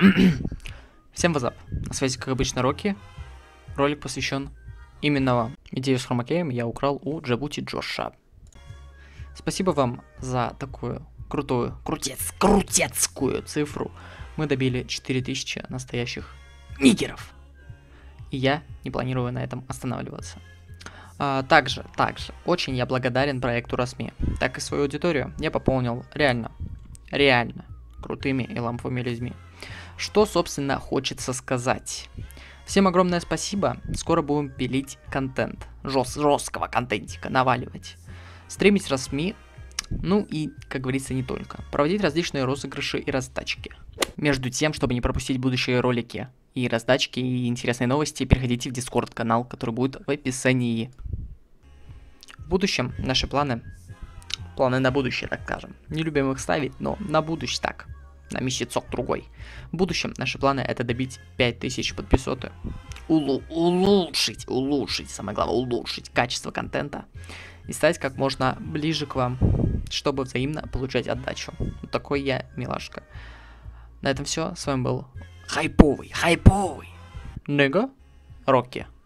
Всем вазап. На связи, как обычно, Рокки. Ролик посвящен именно вам. Идею с хромакеем я украл у Джабути Джоша. Спасибо вам за такую крутую, крутецкую цифру. Мы добили 4000 настоящих нигеров. И я не планирую на этом останавливаться. Также, очень я благодарен проекту Расми. Так и свою аудиторию я пополнил реально крутыми и ламповыми людьми. Что, собственно, хочется сказать. Всем огромное спасибо. Скоро будем пилить контент. Жесткого контентика наваливать. Стримить Расми. Ну и, как говорится, не только. Проводить различные розыгрыши и раздачки. Между тем, чтобы не пропустить будущие ролики и раздачки, и интересные новости, переходите в Discord канал, который будет в описании. В будущем наши планы на будущее, так скажем. Не любим их ставить, но на будущее так. На месяцок другой. В будущем наши планы это добить 5000 подписоты. Улучшить, самое главное, улучшить качество контента. И стать как можно ближе к вам, чтобы взаимно получать отдачу. Вот такой я милашка. На этом все. С вами был хайповый Нига Рокки.